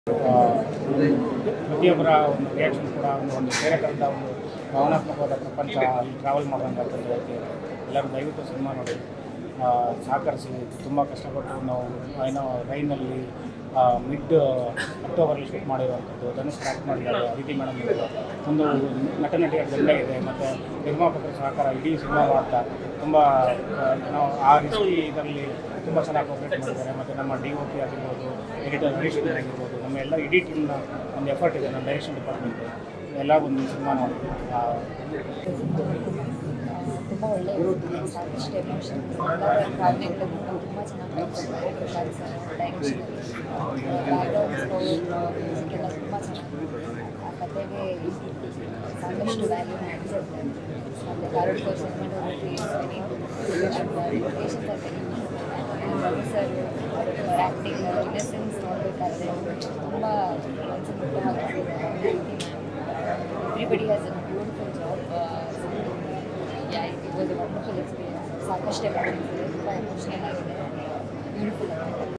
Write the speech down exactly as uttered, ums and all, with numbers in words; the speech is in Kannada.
ಪ್ರತಿಯೊಬ್ಬರ ಒಂದು ರಿಯಾಕ್ಷನ್ ಕೂಡ ಒಂದು ಒಂದು ಬೇರೆ ಥರದ ಒಂದು ಭಾವನಾತ್ಮಕವಾದ ಪ್ರಪಂಚ ಅಲ್ಲಿ ಟ್ರಾವೆಲ್ ಮಾಡೋಂಗೆ ಆಗ್ತದೆ. ಎಲ್ಲರೂ ದಯವಿಟ್ಟು ಸಿನಿಮಾ ನೋಡಿ ಸಹಕರಿಸಿ. ತುಂಬ ಕಷ್ಟಪಟ್ಟು ನಾವು ಏನೋ ರೈನಲ್ಲಿ ಮಿಡ್ ಅಕ್ಟೋಬರಲ್ಲಿ ಶೂಟ್ ಮಾಡಿರುವಂಥದ್ದು. ಧನುಷ್ ಆ್ಯಕ್ಟ್ ಮಾಡಿದ್ದಾರೆ, ಅದಿತಿ ಮೇಡಮ್ ಒಂದು ನಟ ನಟಿಯರ ಗಂಡ ಇದೆ, ಮತ್ತು ನಿರ್ಮಾಪಕರ ಸಹಕಾರ ಇಡೀ ಸಿನಿಮಾ ಅಂತ ತುಂಬ ನಾವು ಆ ರೀತಿ ಇದರಲ್ಲಿ ತುಂಬ ಚೆನ್ನಾಗಿ ಕೋಆಪರೇಟ್ ಮಾಡಿದ್ದಾರೆ. ಮತ್ತು ನಮ್ಮ ಡಿ ಒ ಪಿ ಆಗಿರ್ಬೋದು, ಎಡಿಟರ್ ಹರೀಶ್ ಆಗಿರ್ಬೋದು, ನಮ್ಮ ಎಲ್ಲ ಇಡೀ ಟೀಮ್ನ ಒಂದು ಎಫರ್ಟ್ ಇದೆ. ನಮ್ಮ ಡೈರೆಕ್ಷನ್ ಡಿಪಾರ್ಟ್ಮೆಂಟ್ ಎಲ್ಲ ಒಂದು ಸಿನಿಮಾ ನೋಡಿ ತುಂಬ ಒಳ್ಳೆ ಸಾಕಷ್ಟು ಎಮೋಷನ್ ಟ್ರಾವೆಲಿಂಗ್ ತುಂಬ ಚೆನ್ನಾಗಿ Prashanth sir direction background score music ಎಲ್ಲ ತುಂಬ ಚೆನ್ನಾಗಿದೆ. ಆ ಕಥೆಗೆ ಸಾಕಷ್ಟು ವ್ಯಾಲ್ಯೂ ಅನಿಸುತ್ತೆ. ಮತ್ತು ಕರಡ್ ಪರ್ಸೆಂಟ್ ಪೇಷನ್ಸ್ ರವಿ ಸರ್ ಅವರ ಆ್ಯಕ್ಟಿಂಗ್ ಇನ್ನಸೆನ್ಸ್ ನೋಡಬೇಕಾದ್ರೆ ತುಂಬ ಮನಸ್ಸು ಮುಟ್ಟೋ ಹಾಗೆ everybody has a beautiful job. Yeah it was a wonderful experience. ಸಾಕಷ್ಟು ಎಮೋಷನ್ಸ್ ಇದೆ, ತುಂಬ ಎಮೋಷನಲ್ ಆಗಿದೆ, ಬ್ಯೂಟಿಫುಲ್ ಆಗಿದೆ.